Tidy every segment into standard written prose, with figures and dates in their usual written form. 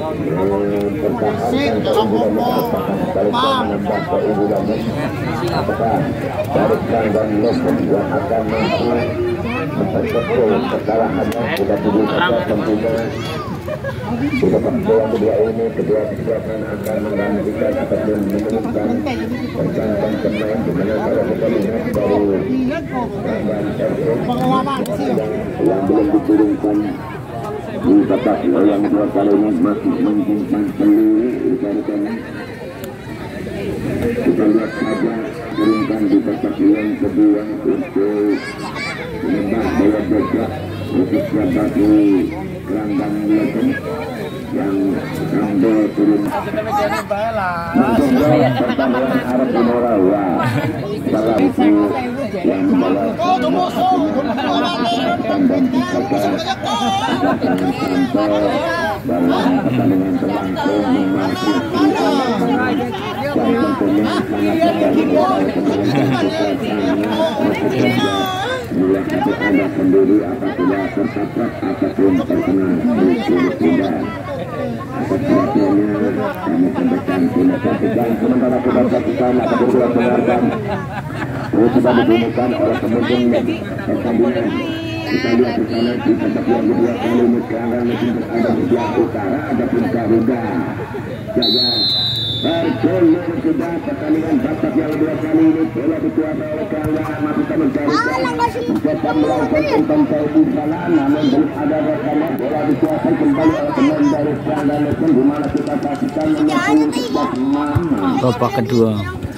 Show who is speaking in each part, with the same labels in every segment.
Speaker 1: mempertahankan keunggulannya sebaliknya menambah keunggulannya. Apakah dari Ranggan Loken yang akan mampu mempercepat kekalahannya? Sudah dibuka tentunya. Di babak yang kedua ini kedua kekuatan akan menggantikan ataupun menurunkan pergantian pemain di mana kalau kita lihat dari Ranggan yang belum diturunkan di babak yang kedua kali ini masih menyimpan peluang diberikan. Kita lihat saja turunkan di babak yang kedua untuk menambah daya bergerak khususnya bagi Ranggan Loken yang sambil turun mencoba pertandingan Arab Indonesia salah itu yang membawa dan sampai dalam pertandingan berlangsung memasuki dan tentunya bila hati Anda sendiri apabila tertabrak ataupun terkena musibah atas perhatiannya kami sampaikan terima kasih. Dan sementara kita saksikan ataupun kita dengarkan sudah ditemukan oleh penonton pertandingan. Kita lihat di sana di tempat yang kedua kali ini Ranggan Loken berada di sebelah utara adapun Garuda Jaya bergolong sudah pertandingan babak yang kedua kali ini bola dikuasai oleh Ranggan masukkan Garuda mencoba melakukan umpan di sana namun belum ada rekaman bola dikuasai kembali oleh pemain dari Ranggan Loken di mana kita saksikan
Speaker 2: babak kedua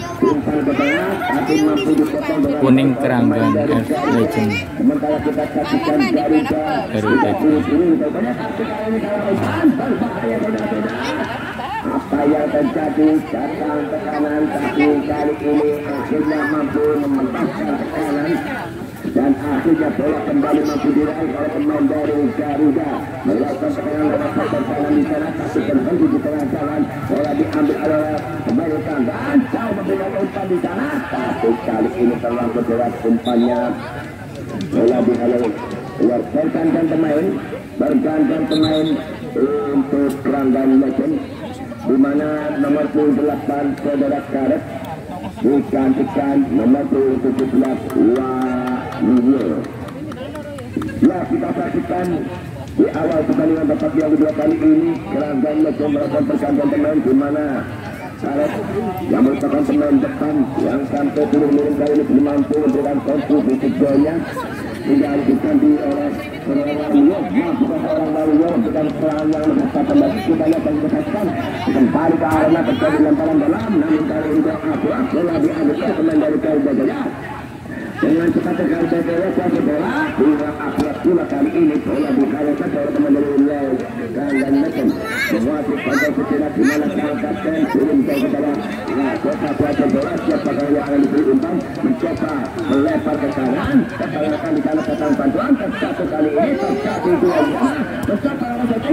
Speaker 2: kuning Ranggan Legend Garuda.
Speaker 1: Apa yang terjadi datang tekanan tapi kali ini akhirnya mampu mementaskan tekanan dan akhirnya bola kembali mampu diraih oleh pemain dari Garuda melakukan tekanan lewat pertahanan di sana tapi terhenti di tengah jalan bola diambil oleh pemain dan jauh memberikan umpan di sana tapi kali ini terlalu berat umpannya bola dihalau keluar bergantian pemain untuk Ranggan Loken di mana nomor 28 saudara Karet digantikan nomor 17 Wahyu. Ya, kita saksikan di awal pertandingan babak yang kedua kali ini Ranggan Loken melakukan pergantian pemain di mana Karet yang merupakan pemain depan yang sampai turun kali ini belum mampu memberikan kontribusi golnya digantikan oleh orang Wario bukan serangan yang mendapat kita lihat dan kita saksikan kembali ke arena terjadi lemparan dalam namun kali ini bola diambil pemain dari Garuda Jaya dengan cepat Garuda Jaya kuasa bola dua akurat pula kali ini bola dikalahkan oleh pemain dari Ranggan Loken menguasai pada sekitar di mana sang kapten turun ke bawah kota kuasa bola siapakah yang akan diberi umpan mencoba melempar ke kanan terkalahkan di sana datang bantuan satu kali ini terjadi dua mencoba melakukan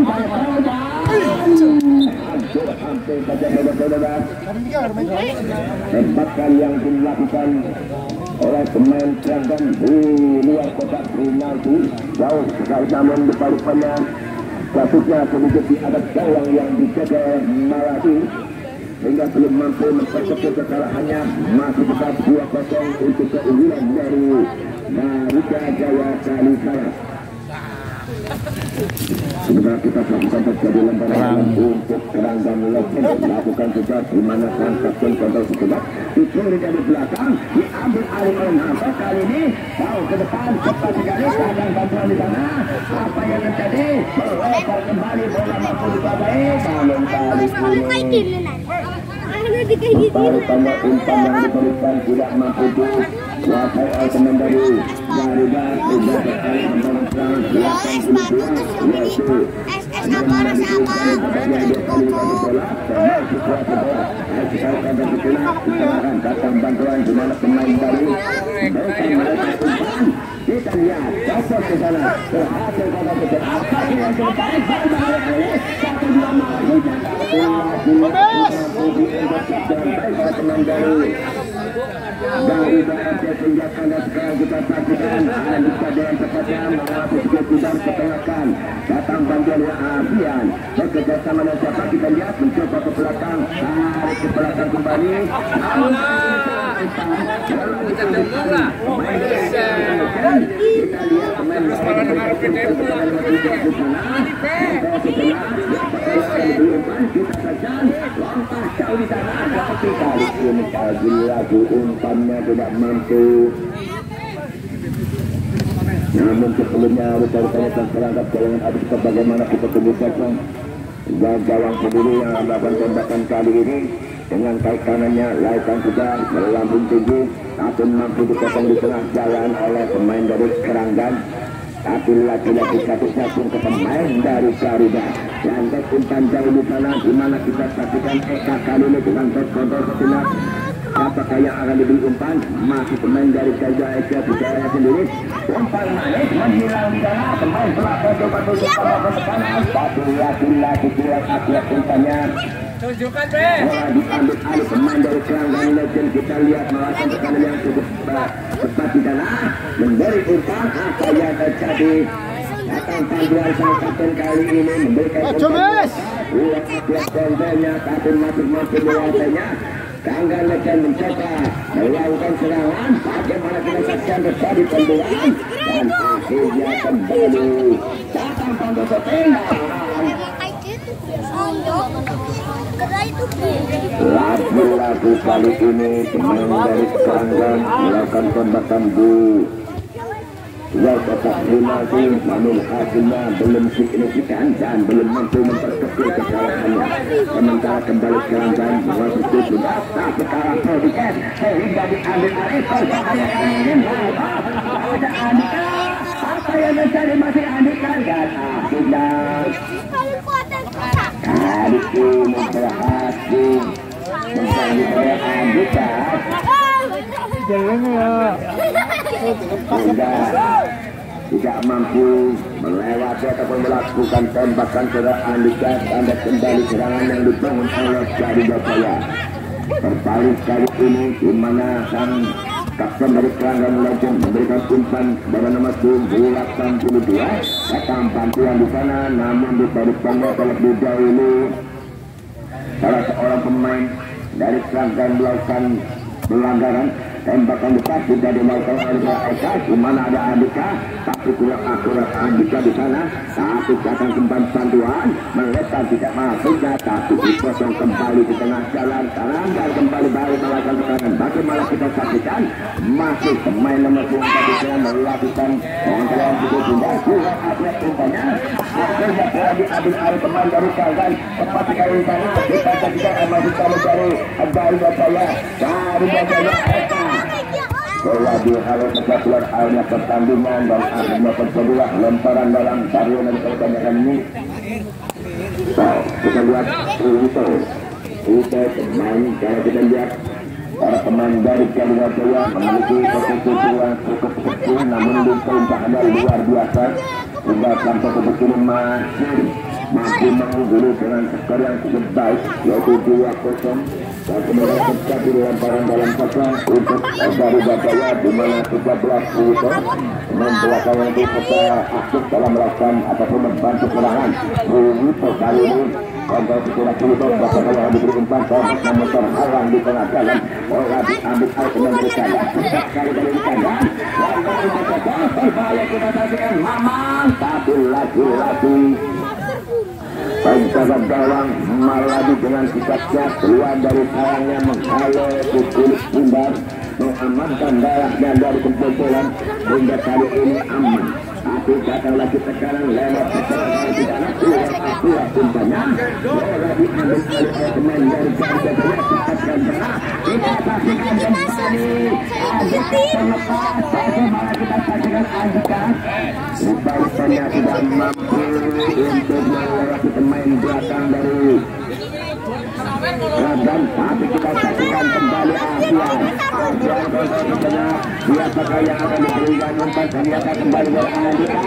Speaker 1: hampir saja saudara tembakan yang dilakukan oleh pemain Ranggan di luar kotak penalti jauh sekali namun depan-depannya kasusnya sedikit di atas gawang yang dijaga Malaki sehingga belum mampu mempercepat kekalahannya masih tetap 2-0 untuk keunggulan dari Garuda Jaya Kalisara. Sebenarnya kita saksikan terjadi lemparan untuk Ranggan Loken melakukan juga di mana sang kapten kontrol sejenak dicuri dari belakang diambil alih oleh Nasa kali ini jauh ke depan cepat sekali keadaan bantuan di sana apa yang terjadi melempar kembali bola mampu dikuasai namun kali ini umpan yang diberikan tidak mampu dikuasai oleh pemain dari Garuda sudah sekali memperang 82 yaitu datang bantuan di mana pemain baru kita lihat copot ke sana berhasil pada apa yang terjadi satu dua teman dari Garuda FC senjata dan sekarang kita saksikan bisa dengan cepatnya mengawasi tidak ketengahkan datang dari ASEAN bekerja sama dengan siapa kita lihat mencoba ke belakang, tarik ke belakang kembali. Kita lihat pemain kita saja langkah jauh di sana, tapi kali ini lagi umpannya tidak mampu. Namun sebelumnya berkaitan terangkat jalangan habis bagaimana kita tembuskan gawang sendiri yang melakukan tembakan kali ini dengan kaki kanannya lautan juga melambung tinggi, tapi mampu dipotong di tengah jalan oleh pemain dari Keranggan. Tapi lagi-lagi satu-satu ke pemain dari Garuda. Lantas umpan jauh di sana, di mana kita saksikan Eka kali ini dengan kontrol sejenak. Apakah yang akan diberi umpan? Masih pemain dari Garuda Eka di daerah sendiri. Umpan manis menghilang di sana. Pemain belakang coba tutup ke kanan. Tapi lagi-lagi kurang akurat umpannya.
Speaker 3: Tunjukkan Be.
Speaker 1: Bola diambil alih pemain dari Keranggan Legend. Kita lihat melakukan tekanan yang cukup tepat di sana. Memberi umpan apa yang terjadi. Datang panduan sang kapten kali ini memberikan umpan. Ulang akurat kontennya tapi masing-masing menguasainya. Keranggan Legend mencoba melakukan serangan. Bagaimana kita saksikan terjadi penduan dan akhirnya kembali datang panduan setengah. Lagu-lagu kali ini pemain dari Keranggan melakukan tembakan bu kotak penalti, namun hasilnya belum signifikan dan belum mampu memperkecil kesalahannya. Sementara kembali Keranggan waktu sudah tak sekarang prodikat sehingga diambil alih berbahaya kali ini. Ada Andika, apa yang mencari masih Andika dan akhirnya kali ini berhasil mencari oleh Andika. Tidak mampu melewati ataupun melakukan tembakan saudara Andika. Tanda kembali serangan yang dibangun oleh Garuda Jaya. Berbalik kali ini di mana sang kapten dari Keranggan Legend memberikan umpan pada nomor 82. Datang bantuan di sana, namun dibalikannya terlebih dahulu salah seorang pemain dari Keranggan melakukan pelanggaran. Tembakan dekat tidak dilakukan oleh Eka, di mana ada Andika, tapi kurang akurat Andika di sana. Tapi datang kembali bantuan, meletak tidak mampu, tapi dipotong kembali di tengah jalan. Keranggan kembali balik melakukan tekanan. Bagaimana kita saksikan masih pemain nomor 2 tadi yang melakukan pengontrolan cukup indah. Kurang akurat umpannya. Akhirnya bola diambil oleh pemain dari Keranggan. Tepat sekali di sana. Kita saksikan masih sama dari Garuda Jaya. Garuda Jaya Eka. Bola dihalau keluar akhirnya pertandingan dan akhirnya terjadilah lemparan dalam tarian dari pertandingan ini. Kita lihat Ito pemain, kalau kita lihat para pemain dari Garuda Jaya memiliki kesesuaian cukup kecil, namun di perintahnya luar biasa. Hingga sampai ke begini masih mengungguli dengan skor yang cukup baik, yaitu 2-0. Dan kemudian terjadi lemparan dalam kota untuk Garuda Jaya di mana 13 Ito dan belakangnya itu kota aktif dalam melakukan ataupun membantu serangan. Ito kali ini kontrol sekilas Ito bahkan yang diberi umpan namun terhalang di tengah jalan. Bola diambil alih dengan berjalan sekali dari kandang. Berbahaya kita saksikan Mamang, tapi lagi-lagi penjaga gawang Maladi dengan sikapnya keluar dari sarangnya menghalau kulit Bundar, mengamankan darahnya dari kebobolan hingga kali ini aman. Tapi datang lagi tekanan lewat serangan di dalam akurat umpannya. Bola diambil oleh pemain dari Garuda Jaya. Sikapkan benar. Kita saksikan kembali Andika terlepas. Bagaimana kita saksikan Andika? Rupanya tidak mampu untuk melewati pemain belakang dari Keranggan, tapi kita saksikan kembali ASEAN. Siapakah yang akan diberikan umpan? Ternyata kembali dari Andika.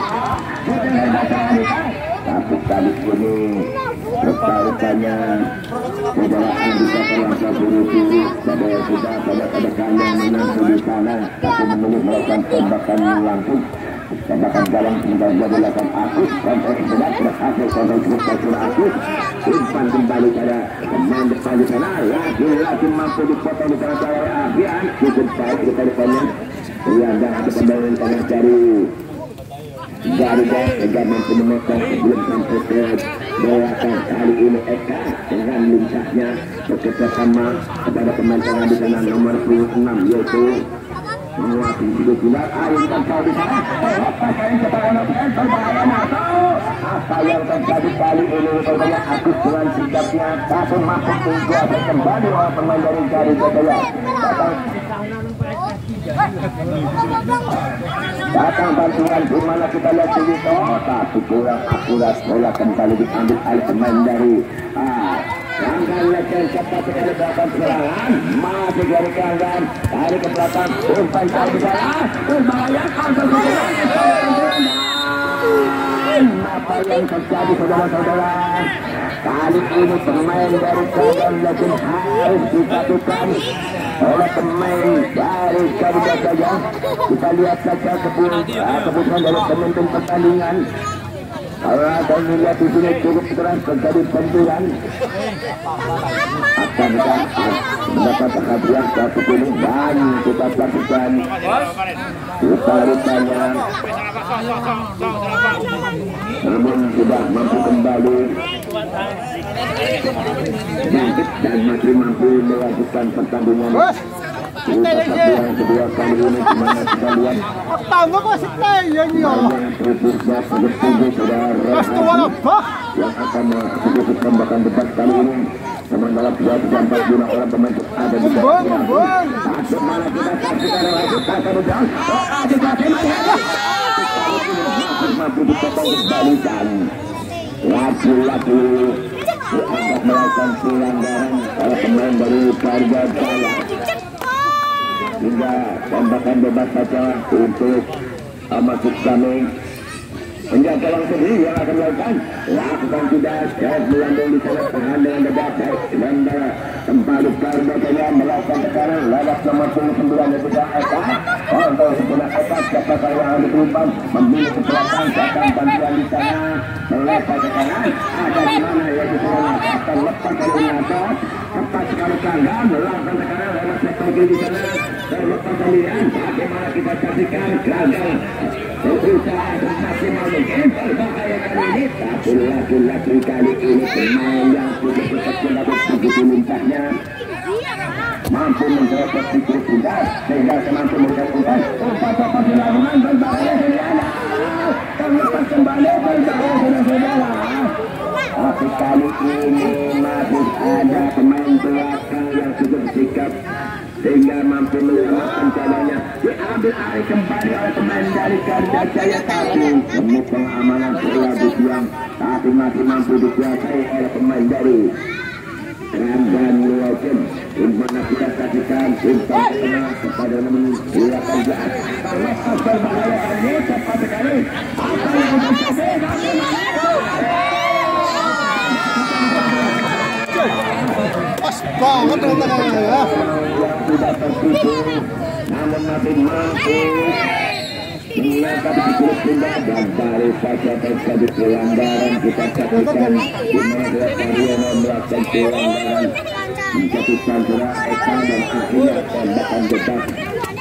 Speaker 1: Tapi kali ini rupanya saudara Andika terlangsung buru-buru. Saudara sudah pada kandang menantu di sana, tapi memilih melakukan tembakan langsung. tembakan dalam sementara dilakukan Agus kontrol sebelah berhasil kontrol cukup tercurah Agus umpan kembali pada pemain depan di sana lagi mampu dipotong di tengah oleh Abian cukup baik di depannya Riandang atau pembangunan tengah dari Garuda juga mampu memotong sebelum sampai ke belakang kali ini Eka dengan lincahnya bekerjasama kepada pemain tengah di sana nomor 26 yaitu menguasai hidup bulan air dan kau di sana pakai ketahuan berbahaya atau apa yang terjadi kali ini rupanya Agus dengan sikapnya satu mampu dikuasai kembali oleh pemain dari Garuda datang bantuan di mana kita lihat di situ tapi kurang akurat bola kembali diambil oleh pemain dari Ranggan Legend cepat sekali belakang serangan masih dari Ranggan dari ke belakang umpan jauh di sana berbahaya apa yang terjadi saudara-saudara kali ini pemain dari Ranggan Legend harus disatukan oleh pemain dari Garuda saja. Kita lihat saja keputusan dari pemimpin pertandingan. Kalau ada melihat di sini cukup keras terjadi benturan. Akan mendapat perhatian satu kuning dan kita saksikan rupanya namun sudah mampu kembali dan masih mampu melakukan pertandingan yang kedua kali ini dimana kita lihat yang akan sedikit tembakan debat kali ini sementara 2 guna orang pemain ada di bawahnya mana kita saksikan mampu dipotong kembalikan lagi-lagi dianggap melakukan pelanggaran oleh pemain dari Garuda Jaya hingga tembakan bebas saja untuk Masuk kami menjaga gawang sendiri yang akan lakukan tidak melambung di sana tahan dengan debat dan kembali Garuda melakukan tekanan lewat nomor 29 dan juga Eka untuk sebelah Eka siapa yang ambil umpan memilih ke belakang datang bantuan di sana melepas tekanan ada di mana yaitu seorang akan lepas dari atas tepat sekali Kanggan melakukan tekanan lewat sektor kiri di sana dan lepas sendirian bagaimana kita saksikan Kanggan berusaha semaksimal mungkin berbahaya kali ini tapi lagi-lagi kali ini pemain yang sudah berkecil begitu lincahnya mampu mencetak sedikit pindah sehingga mampu mencetak umpan dilakukan berbahaya dan lepas kembali berbahaya saudara-saudara tapi kali ini masih ada pemain belakang yang sudah bersikap sehingga mampu menyelamatkan jalannya diambil alih kembali oleh pemain dari Garuda Jaya tapi demi pengamanan berlagu siang tapi masih mampu dikuasai oleh pemain dari Ranggan Legend dimana kita saksikan umpan tengah kepada nomor 18 terlepas berbahaya kali cepat sekali apa yang terjadi
Speaker 3: pas banget teman-teman ya.
Speaker 1: Yang sudah tertipu namun masih mampu menangkap sedikit pindah dan baru saja terjadi pelanggaran kita saksikan di mana Mariono melakukan pelanggaran menjatuhkan bola Eka dan akhirnya tembakan bebas